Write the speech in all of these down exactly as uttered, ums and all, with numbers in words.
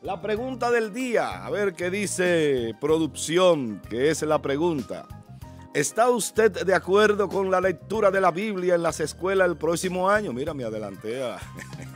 La pregunta del día, a ver qué dice producción, que es la pregunta. ¿Está usted de acuerdo con la lectura de la Biblia en las escuelas el próximo año? Mira, me adelanté a...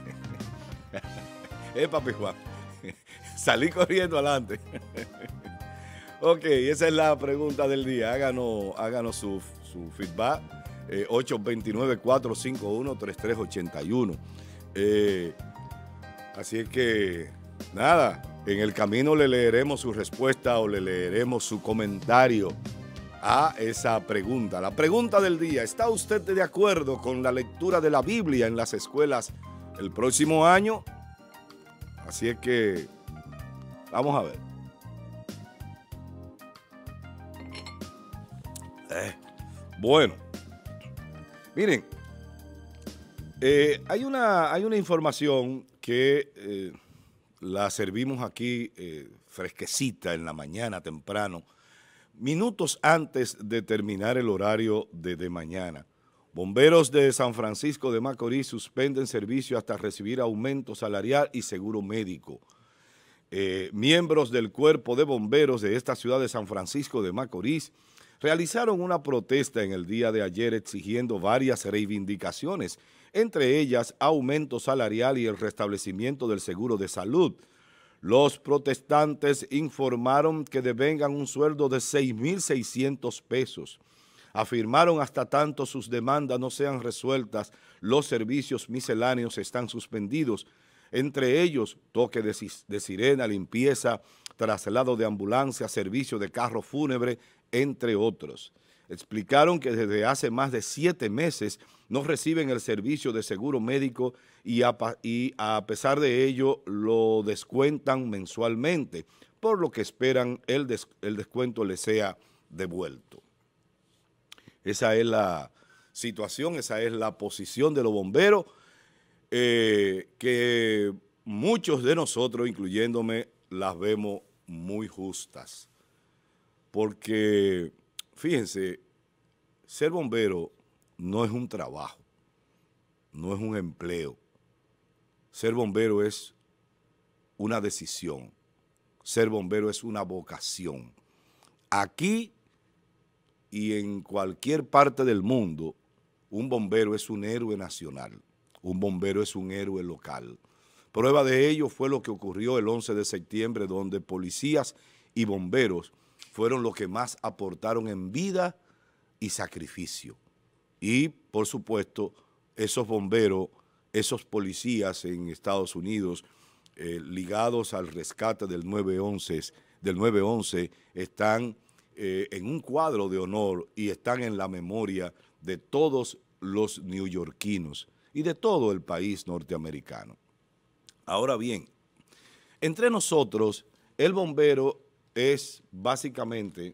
eh, papi Juan, salí corriendo adelante. Ok, esa es la pregunta del día. Háganos, háganos su, su feedback. Eh, ocho dos nueve, cuatro cinco uno, tres tres ocho uno. Eh, así es que, nada, en el camino le leeremos su respuesta o le leeremos su comentario a esa pregunta. La pregunta del día, ¿está usted de acuerdo con la lectura de la Biblia en las escuelas el próximo año? Así es que, vamos a ver. Eh, bueno, miren, eh, hay, una, hay una información que eh, la servimos aquí eh, fresquecita en la mañana temprano, minutos antes de terminar el horario de, de mañana. Bomberos de San Francisco de Macorís suspenden servicio hasta recibir aumento salarial y seguro médico. Eh, miembros del cuerpo de bomberos de esta ciudad de San Francisco de Macorís realizaron una protesta en el día de ayer exigiendo varias reivindicaciones, entre ellas aumento salarial y el restablecimiento del seguro de salud. Los protestantes informaron que devengan un sueldo de seis mil seiscientos pesos. Afirmaron hasta tanto sus demandas no sean resueltas, los servicios misceláneos están suspendidos, entre ellos toque de, de sirena, limpieza, traslado de ambulancia, servicio de carro fúnebre, entre otros. Explicaron que desde hace más de siete meses no reciben el servicio de seguro médico y a, y a pesar de ello lo descuentan mensualmente, por lo que esperan el, des, el descuento les sea devuelto. Esa es la situación, esa es la posición de los bomberos, eh, que muchos de nosotros, incluyéndome, las vemos muy justas. Porque, fíjense, ser bombero no es un trabajo, no es un empleo. Ser bombero es una decisión. Ser bombero es una vocación. Aquí y en cualquier parte del mundo, un bombero es un héroe nacional. Un bombero es un héroe local. Prueba de ello fue lo que ocurrió el once de septiembre, donde policías y bomberos fueron los que más aportaron en vida y sacrificio. Y, por supuesto, esos bomberos, esos policías en Estados Unidos, eh, ligados al rescate del nueve once, del nueve once, están eh, en un cuadro de honor y están en la memoria de todos los neoyorquinos y de todo el país norteamericano. Ahora bien, entre nosotros, el bombero es básicamente,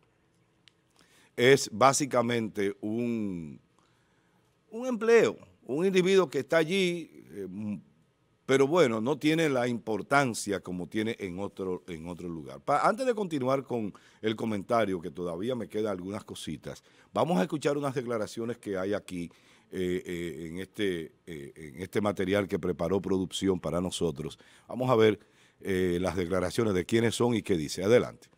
es básicamente un, un empleo, un individuo que está allí, eh, pero bueno, no tiene la importancia como tiene en otro, en otro lugar. Pa, antes de continuar con el comentario, que todavía me quedan algunas cositas, vamos a escuchar unas declaraciones que hay aquí eh, eh, en, este, eh, en este material que preparó producción para nosotros. Vamos a ver Eh, las declaraciones de quiénes son y qué dice. Adelante.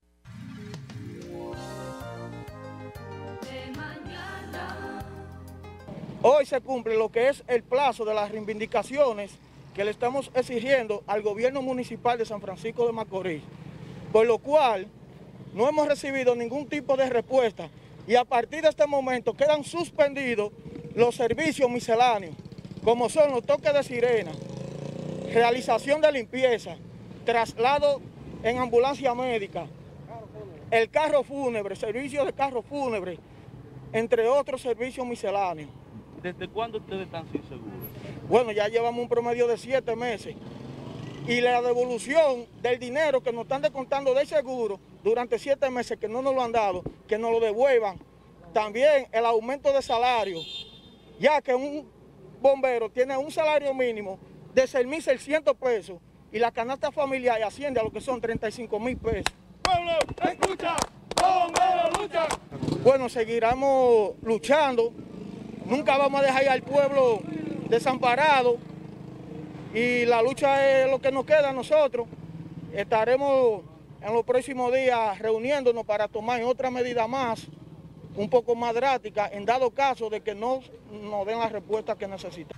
Hoy se cumple lo que es el plazo de las reivindicaciones que le estamos exigiendo al gobierno municipal de San Francisco de Macorís, por lo cual no hemos recibido ningún tipo de respuesta y a partir de este momento quedan suspendidos los servicios misceláneos, como son los toques de sirena, realización de limpieza, traslado en ambulancia médica, el carro fúnebre, servicio de carro fúnebre, entre otros servicios misceláneos. ¿Desde cuándo ustedes están sin seguro? Bueno, ya llevamos un promedio de siete meses y la devolución del dinero que nos están descontando del seguro durante siete meses que no nos lo han dado, que nos lo devuelvan. También el aumento de salario, ya que un bombero tiene un salario mínimo de seis mil seiscientos pesos y la canasta familiar asciende a lo que son treinta y cinco mil pesos. ¡Pueblo, escucha! ¡Bomberos, lucha! Bueno, seguiremos luchando. Nunca vamos a dejar al pueblo desamparado y la lucha es lo que nos queda a nosotros. Estaremos en los próximos días reuniéndonos para tomar otra medida más, un poco más drástica, en dado caso de que no nos den la respuesta que necesitamos.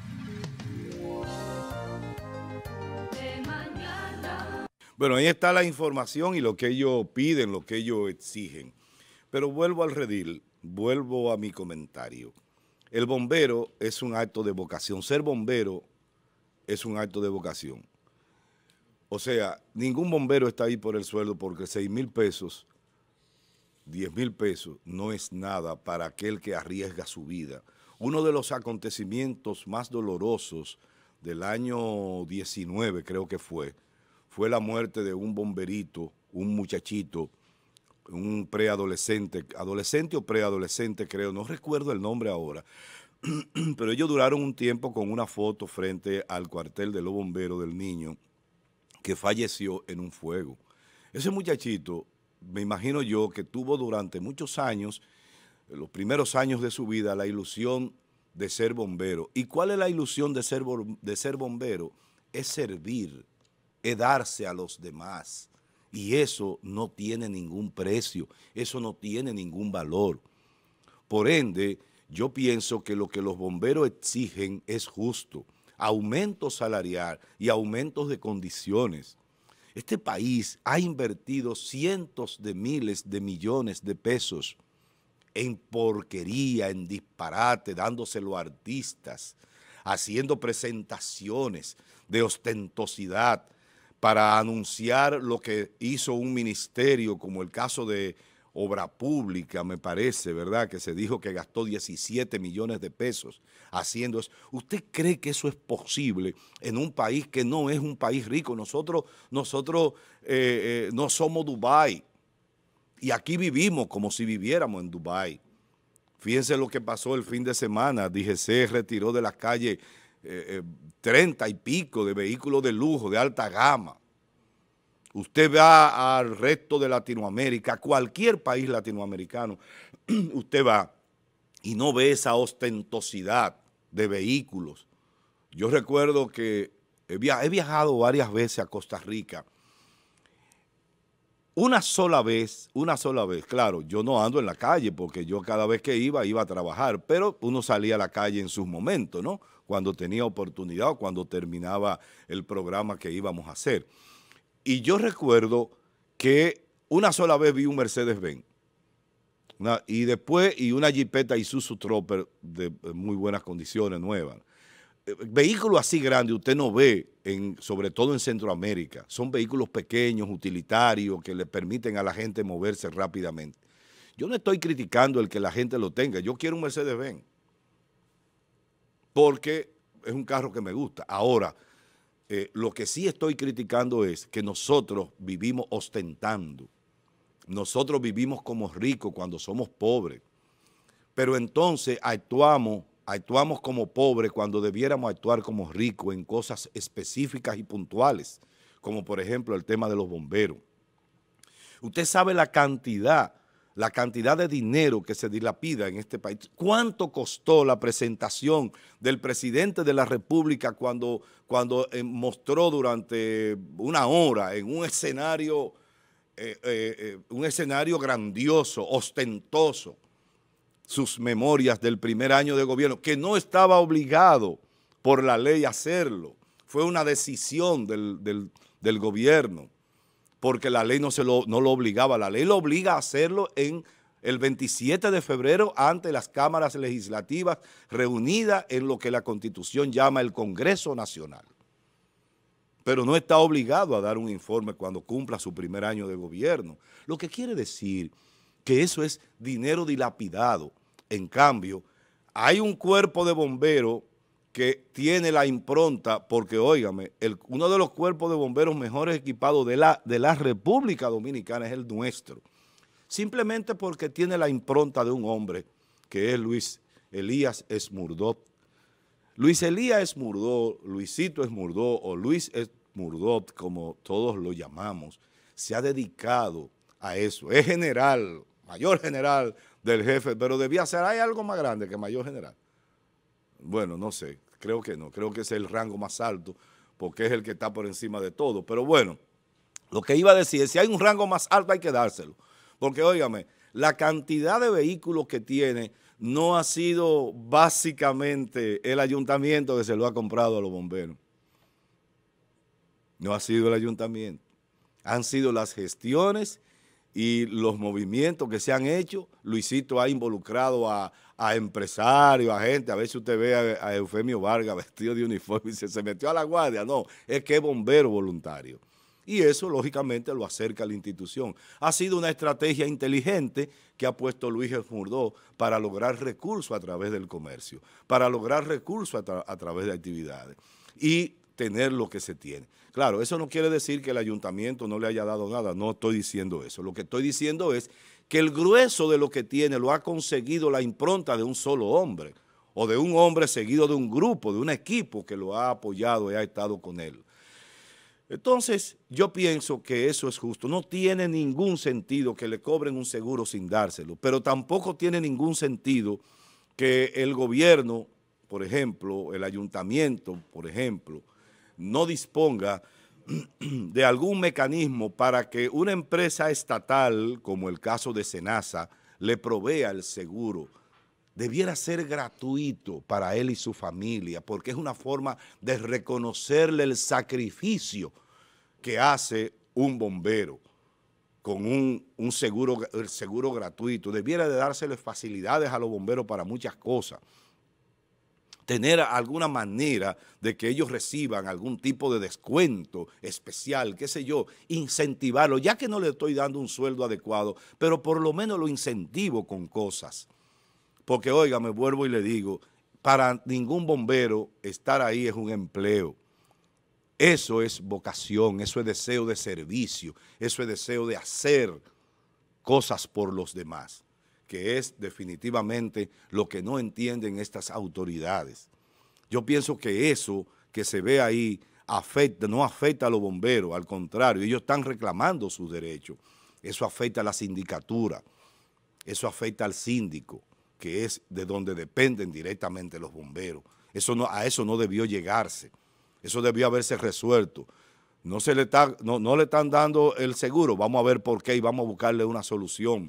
Bueno, ahí está la información y lo que ellos piden, lo que ellos exigen. Pero vuelvo al redil, vuelvo a mi comentario. El bombero es un acto de vocación. Ser bombero es un acto de vocación. O sea, ningún bombero está ahí por el sueldo porque seis mil pesos, diez mil pesos no es nada para aquel que arriesga su vida. Uno de los acontecimientos más dolorosos del año diecinueve, creo que fue, fue la muerte de un bomberito, un muchachito, un preadolescente, adolescente o preadolescente creo, no recuerdo el nombre ahora, pero ellos duraron un tiempo con una foto frente al cuartel de los bomberos del niño que falleció en un fuego. Ese muchachito, me imagino yo, que tuvo durante muchos años, los primeros años de su vida, la ilusión de ser bombero. ¿Y cuál es la ilusión de ser, de ser bombero? Es servir, es darse a los demás. Y eso no tiene ningún precio, eso no tiene ningún valor. Por ende, yo pienso que lo que los bomberos exigen es justo. Aumento salarial y aumentos de condiciones. Este país ha invertido cientos de miles de millones de pesos en porquería, en disparate, dándoselo a artistas, haciendo presentaciones de ostentosidad para anunciar lo que hizo un ministerio, como el caso de Obra Pública, me parece, ¿verdad?, que se dijo que gastó diecisiete millones de pesos haciendo eso. ¿Usted cree que eso es posible en un país que no es un país rico? Nosotros, nosotros eh, eh, no somos Dubái y aquí vivimos como si viviéramos en Dubái. Fíjense lo que pasó el fin de semana. D G C retiró de las calles eh, eh, treinta y pico de vehículos de lujo, de alta gama. Usted va al resto de Latinoamérica, cualquier país latinoamericano, usted va y no ve esa ostentosidad de vehículos. Yo recuerdo que he viajado varias veces a Costa Rica. Una sola vez, una sola vez, claro, yo no ando en la calle porque yo cada vez que iba, iba a trabajar, pero uno salía a la calle en sus momentos, ¿no? Cuando tenía oportunidad o cuando terminaba el programa que íbamos a hacer. Y yo recuerdo que una sola vez vi un Mercedes-Benz y después y una Jeepeta Isuzu Trooper de muy buenas condiciones, nuevas. Vehículos así grandes usted no ve, en, sobre todo en Centroamérica. Son vehículos pequeños, utilitarios, que le permiten a la gente moverse rápidamente. Yo no estoy criticando el que la gente lo tenga. Yo quiero un Mercedes-Benz porque es un carro que me gusta. Ahora, Eh, lo que sí estoy criticando es que nosotros vivimos ostentando, nosotros vivimos como ricos cuando somos pobres, pero entonces actuamos, actuamos como pobres cuando debiéramos actuar como ricos en cosas específicas y puntuales, como por ejemplo el tema de los bomberos. Usted sabe la cantidad, la cantidad de dinero que se dilapida en este país. ¿Cuánto costó la presentación del presidente de la República cuando, cuando eh, mostró durante una hora en un escenario, eh, eh, eh, un escenario grandioso, ostentoso, sus memorias del primer año de gobierno, que no estaba obligado por la ley a hacerlo? Fue una decisión del, del, del gobierno, porque la ley no, se lo, no lo obligaba. La ley lo obliga a hacerlo en el veintisiete de febrero ante las cámaras legislativas reunidas en lo que la Constitución llama el Congreso Nacional. Pero no está obligado a dar un informe cuando cumpla su primer año de gobierno. Lo que quiere decir que eso es dinero dilapidado. En cambio, hay un cuerpo de bomberos que tiene la impronta, porque óigame, el, uno de los cuerpos de bomberos mejores equipados de la, de la República Dominicana es el nuestro, simplemente porque tiene la impronta de un hombre que es Luis Elías Esmurdó. Luis Elías Esmurdó, Luisito Esmurdó o Luis Esmurdó, como todos lo llamamos, se ha dedicado a eso. Es general, mayor general del jefe, pero debía ser, hay algo más grande que mayor general. Bueno, no sé, creo que no, creo que es el rango más alto, porque es el que está por encima de todo. Pero bueno, lo que iba a decir es, si hay un rango más alto hay que dárselo, porque óigame, la cantidad de vehículos que tiene no ha sido básicamente el ayuntamiento que se lo ha comprado a los bomberos. No ha sido el ayuntamiento. Han sido las gestiones y los movimientos que se han hecho. Luisito ha involucrado a, a empresarios, a gente. A veces usted ve a, a Eufemio Vargas vestido de uniforme y se, se metió a la guardia. No, es que es bombero voluntario. Y eso, lógicamente, lo acerca a la institución. Ha sido una estrategia inteligente que ha puesto Luis Murdó para lograr recursos a través del comercio, para lograr recursos a, tra a través de actividades y tener lo que se tiene. Claro, eso no quiere decir que el ayuntamiento no le haya dado nada, no estoy diciendo eso. Lo que estoy diciendo es que el grueso de lo que tiene lo ha conseguido la impronta de un solo hombre, o de un hombre seguido de un grupo, de un equipo que lo ha apoyado y ha estado con él. Entonces, yo pienso que eso es justo. No tiene ningún sentido que le cobren un seguro sin dárselo, pero tampoco tiene ningún sentido que el gobierno, por ejemplo, el ayuntamiento, por ejemplo, no disponga de algún mecanismo para que una empresa estatal, como el caso de Senasa, le provea el seguro. Debiera ser gratuito para él y su familia, porque es una forma de reconocerle el sacrificio que hace un bombero con un, un seguro, el seguro gratuito. Debiera de dársele facilidades a los bomberos para muchas cosas. Tener alguna manera de que ellos reciban algún tipo de descuento especial, qué sé yo, incentivarlo, ya que no le estoy dando un sueldo adecuado, pero por lo menos lo incentivo con cosas. Porque, oiga, me vuelvo y le digo, para ningún bombero estar ahí es un empleo. Eso es vocación, eso es deseo de servicio, eso es deseo de hacer cosas por los demás, que es definitivamente lo que no entienden estas autoridades. Yo pienso que eso que se ve ahí afecta, no afecta a los bomberos, al contrario, ellos están reclamando sus derechos. Eso afecta a la sindicatura, eso afecta al síndico, que es de donde dependen directamente los bomberos. Eso no, a eso no debió llegarse, eso debió haberse resuelto. No, se le está, no, no le están dando el seguro, vamos a ver por qué y vamos a buscarle una solución.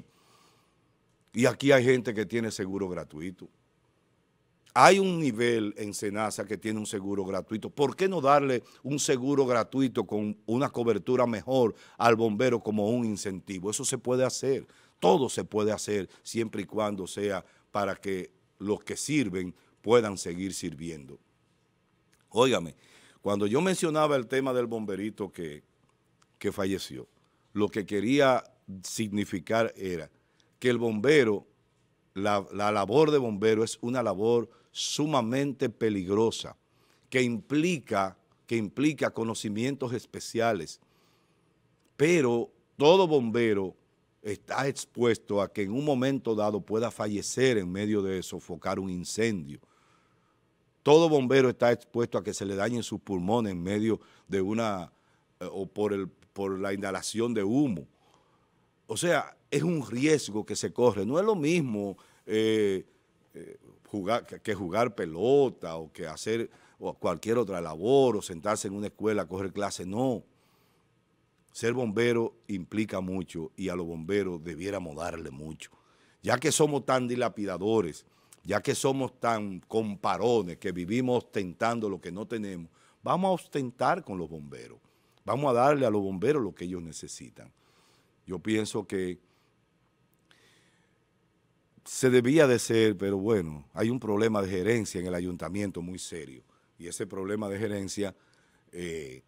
Y aquí hay gente que tiene seguro gratuito. Hay un nivel en Senasa que tiene un seguro gratuito. ¿Por qué no darle un seguro gratuito con una cobertura mejor al bombero como un incentivo? Eso se puede hacer, todo se puede hacer siempre y cuando sea para que los que sirven puedan seguir sirviendo. Óigame, cuando yo mencionaba el tema del bomberito que, que falleció, lo que quería significar era que el bombero, la, la labor de bombero es una labor sumamente peligrosa, que implica, que implica conocimientos especiales, pero todo bombero está expuesto a que en un momento dado pueda fallecer en medio de sofocar un incendio. Todo bombero está expuesto a que se le dañen sus pulmones en medio de una, eh, o por, el, por la inhalación de humo. O sea, es un riesgo que se corre. No es lo mismo eh, eh, jugar, que, que jugar pelota o que hacer o cualquier otra labor o sentarse en una escuela a coger clases. No. Ser bombero implica mucho y a los bomberos debiéramos darle mucho. Ya que somos tan dilapidadores, ya que somos tan comparones, que vivimos ostentando lo que no tenemos, vamos a ostentar con los bomberos. Vamos a darle a los bomberos lo que ellos necesitan. Yo pienso que se debía de ser, pero bueno, hay un problema de gerencia en el ayuntamiento muy serio. Y ese problema de gerencia eh,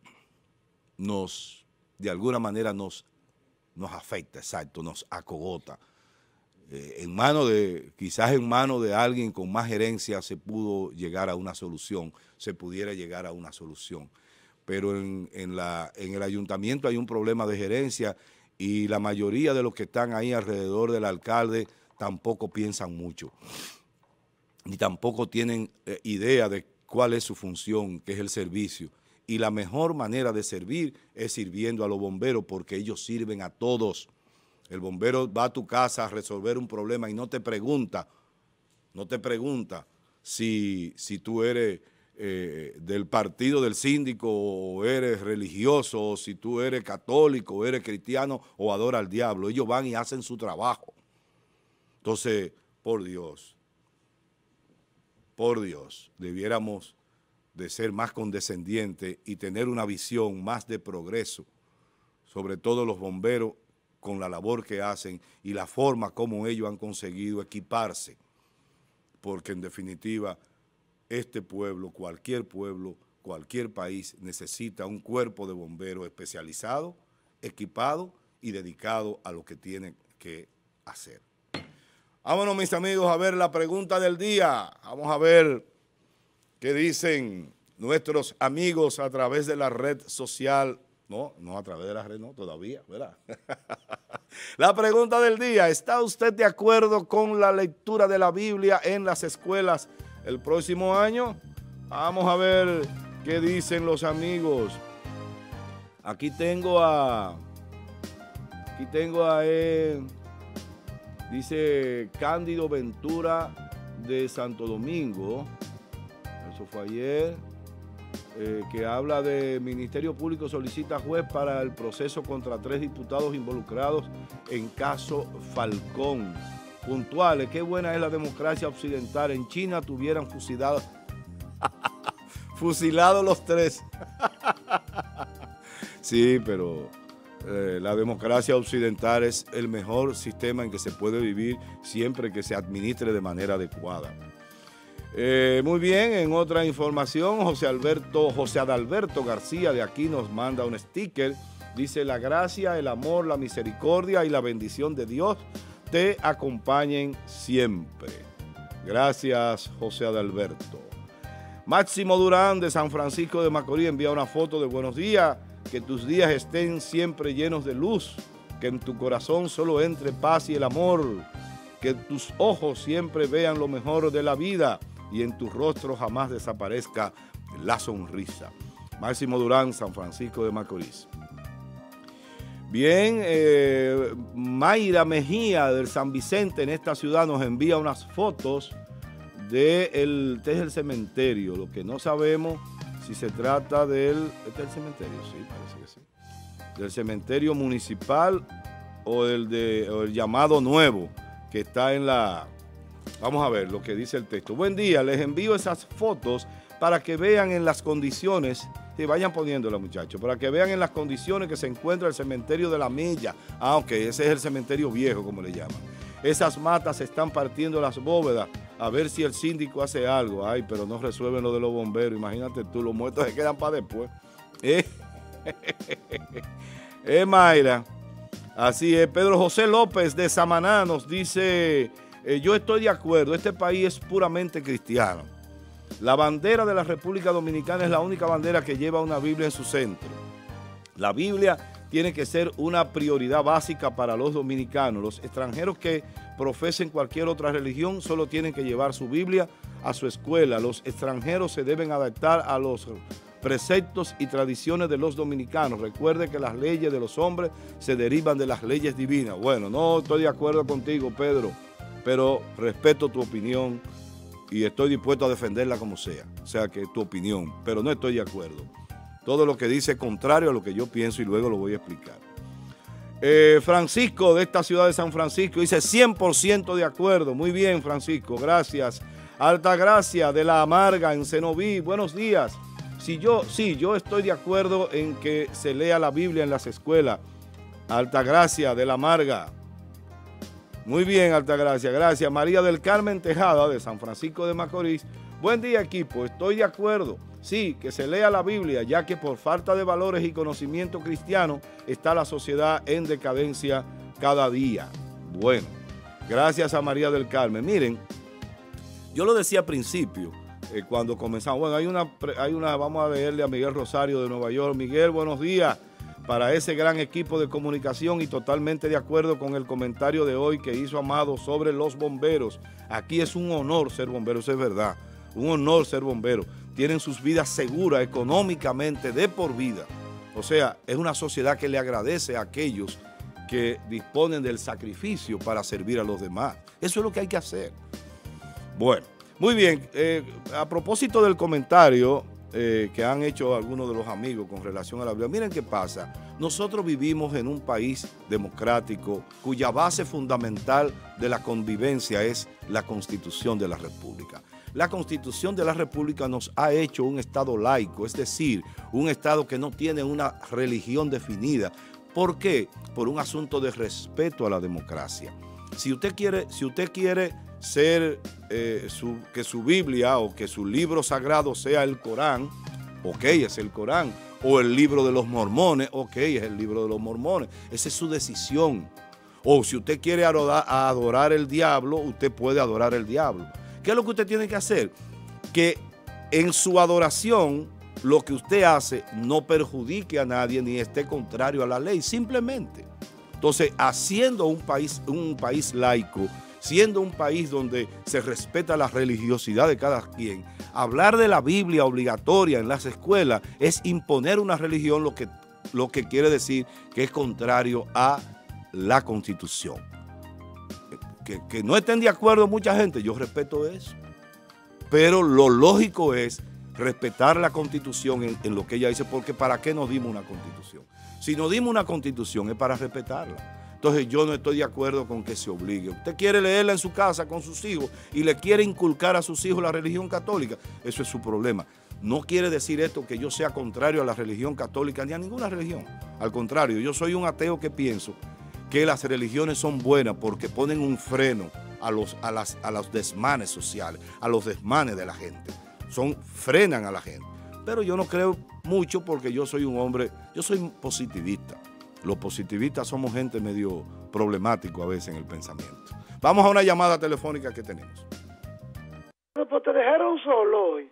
nos, de alguna manera nos, nos afecta, exacto, nos acogota. Eh, en mano de, quizás en manos de alguien con más gerencia se pudo llegar a una solución, se pudiera llegar a una solución. Pero en, en, la, en el ayuntamiento hay un problema de gerencia y la mayoría de los que están ahí alrededor del alcalde tampoco piensan mucho, ni tampoco tienen eh, idea de cuál es su función, que es el servicio. Y la mejor manera de servir es sirviendo a los bomberos, porque ellos sirven a todos. El bombero va a tu casa a resolver un problema y no te pregunta, no te pregunta si, si tú eres eh, del partido del síndico, o eres religioso, o si tú eres católico, o eres cristiano, o adora al diablo. Ellos van y hacen su trabajo. Entonces, por Dios, por Dios, debiéramos de ser más condescendientes y tener una visión más de progreso, sobre todo los bomberos, con la labor que hacen y la forma como ellos han conseguido equiparse, porque en definitiva este pueblo, cualquier pueblo, cualquier país necesita un cuerpo de bomberos especializado, equipado y dedicado a lo que tiene que hacer. Vámonos, mis amigos, a ver la pregunta del día. Vamos a ver qué dicen nuestros amigos a través de la red social. No, no a través de la red, no, todavía, ¿verdad? La pregunta del día: ¿está usted de acuerdo con la lectura de la Biblia en las escuelas el próximo año? Vamos a ver qué dicen los amigos. Aquí tengo a... Aquí tengo a... Eh, dice Cándido Ventura de Santo Domingo. Eso fue ayer. Eh, que habla de Ministerio Público solicita juez para el proceso contra tres diputados involucrados en caso Falcón. Puntuales, qué buena es la democracia occidental. En China tuvieran fusilado, fusilados los tres. Sí, pero eh, la democracia occidental es el mejor sistema en que se puede vivir siempre que se administre de manera adecuada. Eh, muy bien, en otra información, José Alberto, José Adalberto García de aquí nos manda un sticker. Dice: la gracia, el amor, la misericordia y la bendición de Dios te acompañen siempre. Gracias, José Adalberto. Máximo Durán de San Francisco de Macorís envía una foto de buenos días. Que tus días estén siempre llenos de luz. Que en tu corazón solo entre paz y el amor. Que tus ojos siempre vean lo mejor de la vida. Y en tu rostro jamás desaparezca la sonrisa. Máximo Durán, San Francisco de Macorís. Bien, eh, Mayra Mejía del San Vicente en esta ciudad nos envía unas fotos de el, este es el cementerio. Lo que no sabemos si se trata del... ¿Este es el cementerio? Sí, parece que sí. Del cementerio municipal o el, de, o el llamado nuevo que está en la... Vamos a ver lo que dice el texto. Buen día, les envío esas fotos para que vean en las condiciones, sí, vayan poniéndolas, muchachos, para que vean en las condiciones que se encuentra el cementerio de la Milla. Ah, ok, ese es el cementerio viejo, como le llaman. Esas matas están partiendo las bóvedas, a ver si el síndico hace algo. Ay, pero no resuelven lo de los bomberos, imagínate tú, los muertos se quedan para después. Eh, eh Mayra, así es. Pedro José López de Samaná nos dice... Eh, yo estoy de acuerdo, este país es puramente cristiano. La bandera de la República Dominicana es la única bandera que lleva una Biblia en su centro. La Biblia tiene que ser una prioridad básica para los dominicanos. Los extranjeros que profesen cualquier otra religión solo tienen que llevar su Biblia a su escuela. Los extranjeros se deben adaptar a los preceptos y tradiciones de los dominicanos. Recuerde que las leyes de los hombres se derivan de las leyes divinas. Bueno, no estoy de acuerdo contigo, Pedro, pero respeto tu opinión y estoy dispuesto a defenderla como sea. O sea que tu opinión, pero no estoy de acuerdo. Todo lo que dice es contrario a lo que yo pienso y luego lo voy a explicar. Eh, Francisco de esta ciudad de San Francisco dice cien por ciento de acuerdo. Muy bien, Francisco, gracias. Altagracia de La Amarga en Cenoví, buenos días. Si yo, sí, yo estoy de acuerdo en que se lea la Biblia en las escuelas. Altagracia de La Amarga. Muy bien, Altagracia, gracias. María del Carmen Tejada, de San Francisco de Macorís. Buen día, equipo, estoy de acuerdo. Sí, que se lea la Biblia, ya que por falta de valores y conocimiento cristiano está la sociedad en decadencia cada día. Bueno, gracias a María del Carmen. Miren, yo lo decía al principio, eh, cuando comenzamos. Bueno, hay una, hay una, vamos a leerle a Miguel Rosario de Nueva York. Miguel, buenos días. Para ese gran equipo de comunicación y totalmente de acuerdo con el comentario de hoy que hizo Amado sobre los bomberos. Aquí es un honor ser bombero, eso es verdad, un honor ser bombero. Tienen sus vidas seguras económicamente de por vida. O sea, es una sociedad que le agradece a aquellos que disponen del sacrificio para servir a los demás. Eso es lo que hay que hacer. Bueno, Muy bien, eh, a propósito del comentario eh, que han hecho algunos de los amigos con relación a la Biblia, miren qué pasa. Nosotros vivimos en un país democrático cuya base fundamental de la convivencia es la Constitución de la República. La Constitución de la República nos ha hecho un Estado laico, es decir, un Estado que no tiene una religión definida. ¿Por qué? Por un asunto de respeto a la democracia. Si usted quiere, si usted quiere ser, eh, su, que su Biblia o que su libro sagrado sea el Corán, ok, es el Corán, o el libro de los mormones, ok, es el libro de los mormones, esa es su decisión. O si usted quiere adorar, adorar el diablo, usted puede adorar el diablo. ¿Qué es lo que usted tiene que hacer? Que en su adoración, lo que usted hace no perjudique a nadie ni esté contrario a la ley, simplemente. Entonces, haciendo un país, un país laico, siendo un país donde se respeta la religiosidad de cada quien, hablar de la Biblia obligatoria en las escuelas es imponer una religión, lo que, lo que quiere decir que es contrario a la Constitución. Que, que no estén de acuerdo mucha gente, yo respeto eso. Pero lo lógico es respetar la Constitución en, en lo que ella dice, porque ¿para qué nos dimos una Constitución? Si nos dimos una Constitución es para respetarla. Entonces yo no estoy de acuerdo con que se obligue. Usted quiere leerla en su casa con sus hijos y le quiere inculcar a sus hijos la religión católica, eso es su problema. No quiere decir esto que yo sea contrario a la religión católica ni a ninguna religión. Al contrario, yo soy un ateo que pienso que las religiones son buenas porque ponen un freno a los, a las, a los desmanes sociales, a los desmanes de la gente. Son, frenan a la gente. Pero yo no creo mucho porque yo soy un hombre, yo soy positivista. Los positivistas somos gente medio problemático a veces en el pensamiento. Vamos a una llamada telefónica que tenemos. Pues te dejaron solo hoy.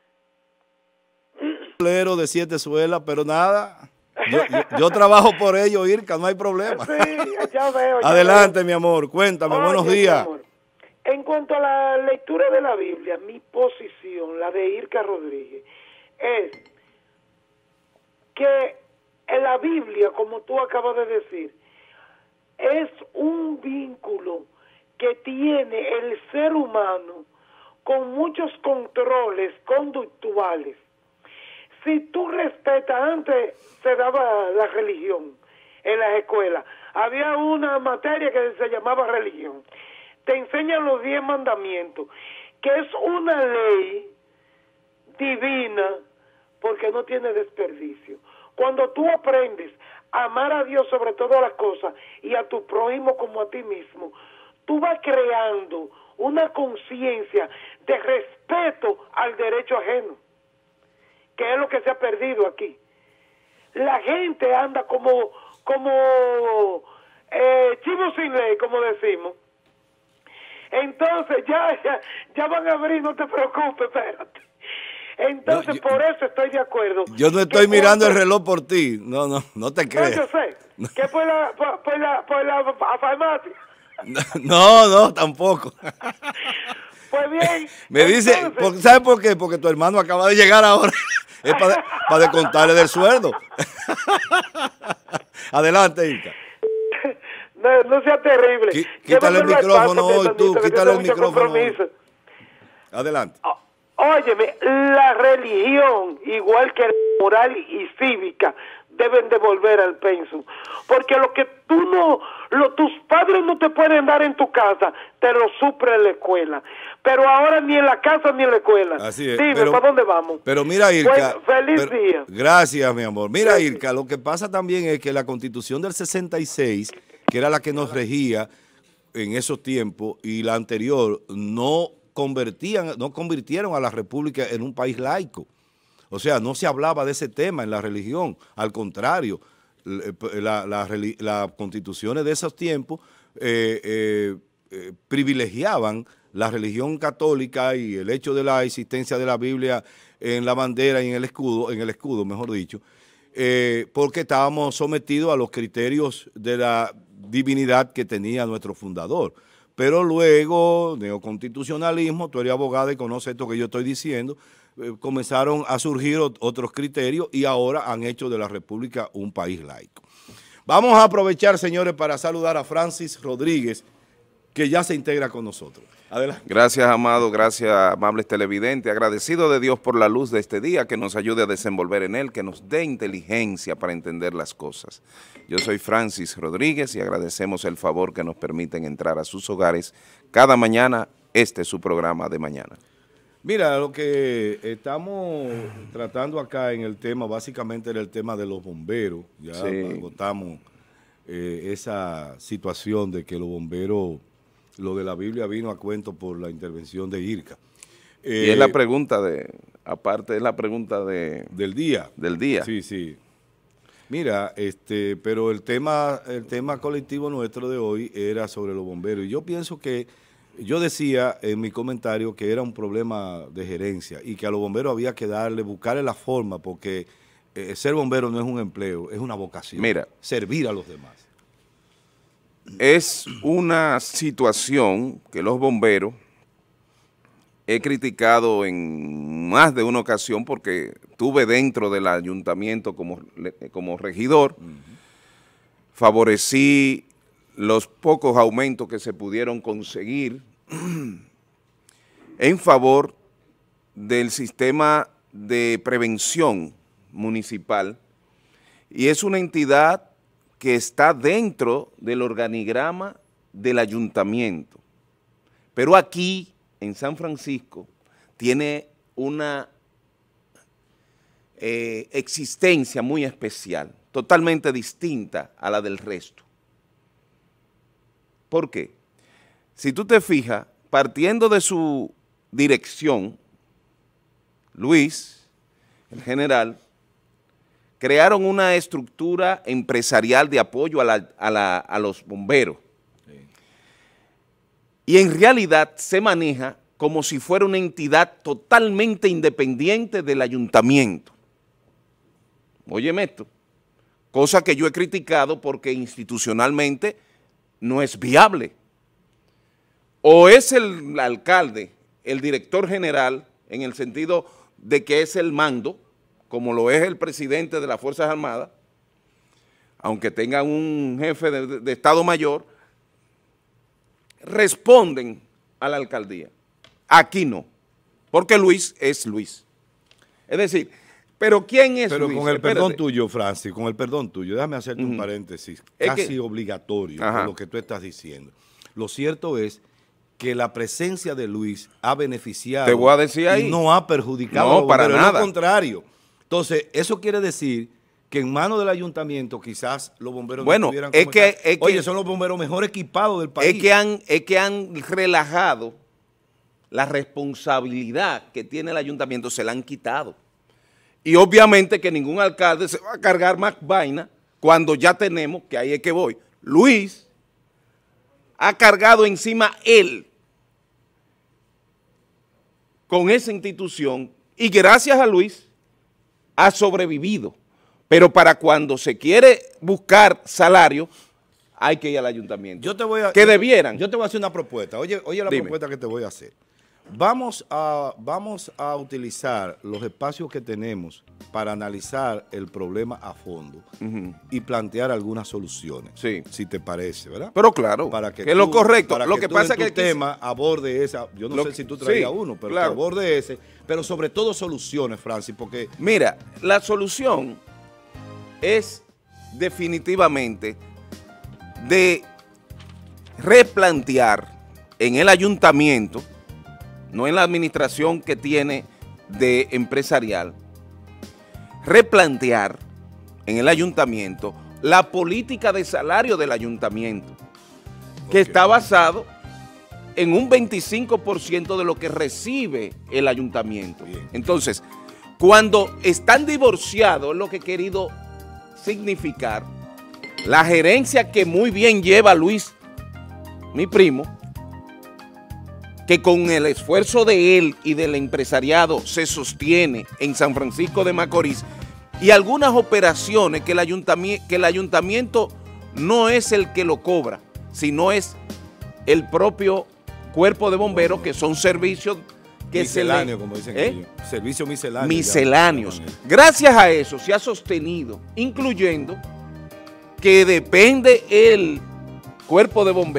Lero de siete suelas, pero nada. Yo, yo, yo trabajo por ello, Irka, no hay problema. Sí, ya veo. Ya Adelante, veo. mi amor, cuéntame, Oye, buenos días. mi amor, en cuanto a la lectura de la Biblia, mi posición, la de Irka Rodríguez, es que en la Biblia, como tú acabas de decir, es un vínculo que tiene el ser humano con muchos controles conductuales. Si tú respetas, antes se daba la religión en las escuelas, había una materia que se llamaba religión, te enseñan los diez mandamientos, que es una ley divina porque no tiene desperdicio. Cuando tú aprendes a amar a Dios sobre todas las cosas y a tu prójimo como a ti mismo, tú vas creando una conciencia de respeto al derecho ajeno, que es lo que se ha perdido aquí. La gente anda como, como eh, chivo sin ley, como decimos. Entonces ya, ya, ya van a abrir, no te preocupes, espérate. Entonces, no, yo, por eso estoy de acuerdo. Yo no estoy mirando cuando, el reloj por ti. No, no, no te creas. No, yo sé. No. Que por la, por, por la, por la farmacia. No, no, tampoco. Pues bien. Me dice, ¿sabes por qué? Porque tu hermano acaba de llegar ahora. Es para, para descontarle del sueldo. Adelante, Irka. No, no sea terrible. Qu quítale el micrófono hoy, tú. Quítale el micrófono hoy. Adelante. Oh. Óyeme, la religión, igual que la moral y cívica, deben de volver al pensum. Porque lo que tú no, lo, tus padres no te pueden dar en tu casa, te lo suple en la escuela. Pero ahora ni en la casa ni en la escuela. Así es. Dime, pero, ¿para dónde vamos? Pero mira, Irka. Pues, feliz pero, día. Gracias, mi amor. Mira, gracias. Irka, lo que pasa también es que la Constitución del sesenta y seis, que era la que nos regía en esos tiempos, y la anterior, no convertían, no convirtieron a la República en un país laico. O sea, no se hablaba de ese tema en la religión. Al contrario, la, la, la, las constituciones de esos tiempos eh, eh, eh, privilegiaban la religión católica y el hecho de la existencia de la Biblia en la bandera y en el escudo, en el escudo, mejor dicho, eh, porque estábamos sometidos a los criterios de la divinidad que tenía nuestro fundador. Pero luego, neoconstitucionalismo, tú eres abogado y conoces esto que yo estoy diciendo, eh, comenzaron a surgir otros criterios y ahora han hecho de la República un país laico. Vamos a aprovechar, señores, para saludar a Francis Rodríguez, que ya se integra con nosotros. Adelante. Gracias, Amado, gracias, amables televidentes. Agradecido de Dios por la luz de este día, que nos ayude a desenvolver en él, que nos dé inteligencia para entender las cosas. Yo soy Francis Rodríguez y agradecemos el favor que nos permiten entrar a sus hogares cada mañana. Este es su programa de mañana. Mira, lo que estamos tratando acá en el tema, básicamente era el tema de los bomberos. Ya Sí. agotamos eh, esa situación de que los bomberos, lo de la Biblia vino a cuento por la intervención de IRCA. Eh, Y es la pregunta de, aparte es la pregunta de, del día. del día. Sí, sí. Mira, este, pero el tema, el tema colectivo nuestro de hoy era sobre los bomberos. Y yo pienso que, yo decía en mi comentario que era un problema de gerencia y que a los bomberos había que darle, buscarle la forma, porque eh, ser bombero no es un empleo, es una vocación. Mira. Servir a los demás. Es una situación que los bomberos he criticado en más de una ocasión porque estuve dentro del ayuntamiento como, como regidor, uh-huh. Favorecí los pocos aumentos que se pudieron conseguir en favor del sistema de prevención municipal, y es una entidad que está dentro del organigrama del ayuntamiento. Pero aquí, en San Francisco, tiene una eh, existencia muy especial, totalmente distinta a la del resto. ¿Por qué? Si tú te fijas, partiendo de su dirección, Luis, el general, crearon una estructura empresarial de apoyo a, la, a, la, a los bomberos. Sí. Y en realidad se maneja como si fuera una entidad totalmente independiente del ayuntamiento. Óyeme esto, cosa que yo he criticado porque institucionalmente no es viable. O es el alcalde, el director general, en el sentido de que es el mando, como lo es el presidente de las Fuerzas Armadas, aunque tengan un jefe de, de Estado Mayor, responden a la alcaldía. Aquí no, porque Luis es Luis. Es decir, ¿pero quién es Pero Luis? con el Espérate. perdón tuyo, Francis, con el perdón tuyo, déjame hacerte uh-huh. un paréntesis es casi que, obligatorio ajá. de lo que tú estás diciendo. Lo cierto es que la presencia de Luis ha beneficiado Te voy a decir ahí. y no ha perjudicado no, a los para bomberos, nada. Al contrario. Entonces, eso quiere decir que en manos del ayuntamiento quizás los bomberos bueno, no estuvieran es como que, están. es Oye, que, son los bomberos mejor equipados del país. Es que, han, es que han relajado la responsabilidad que tiene el ayuntamiento, se la han quitado. Y obviamente que ningún alcalde se va a cargar más vaina cuando ya tenemos, que ahí es que voy, Luis ha cargado encima él con esa institución y gracias a Luis ha sobrevivido. Pero para cuando se quiere buscar salario, hay que ir al ayuntamiento. Yo te voy a, que debieran. Yo te voy a hacer una propuesta. Oye, oye la Dime. propuesta que te voy a hacer. Vamos a, vamos a utilizar los espacios que tenemos para analizar el problema a fondo uh-huh. y plantear algunas soluciones, sí. si te parece, ¿verdad? Pero claro, para que, que es tú, lo correcto. Para lo que, que tú pasa en es tu que tema aborde esa, yo no lo, sé si tú traías sí, uno, pero claro. que aborde ese, pero sobre todo soluciones, Francis, porque... Mira, la solución es definitivamente de replantear en el ayuntamiento, no en la administración que tiene de empresarial, replantear en el ayuntamiento la política de salario del ayuntamiento, que okay. está basado en un veinticinco por ciento de lo que recibe el ayuntamiento. Bien. Entonces, cuando están divorciados, es lo que he querido significar, la gerencia que muy bien lleva Luis, mi primo, que con el esfuerzo de él y del empresariado se sostiene en San Francisco de Macorís, y algunas operaciones que el ayuntamiento, que el ayuntamiento no es el que lo cobra, sino es el propio cuerpo de bomberos, que son servicios que misceláneo, se le, como dicen ¿eh? ellos. Servicios misceláneos. Misceláneos. Gracias a eso se ha sostenido, incluyendo que depende el cuerpo de bomberos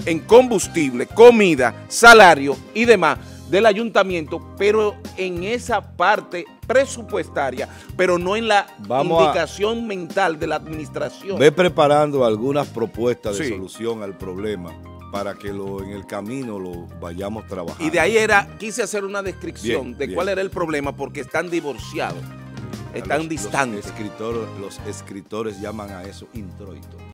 en combustible, comida, salario y demás del ayuntamiento, pero en esa parte presupuestaria, pero no en la Vamos indicación a, mental de la administración. Ve preparando algunas propuestas de Sí. solución al problema para que lo, en el camino lo vayamos trabajando. Y de ahí era, quise hacer una descripción Bien, de bien. cuál era el problema, porque están divorciados, están Los- distantes. Los escritores, los escritores llaman a eso introito.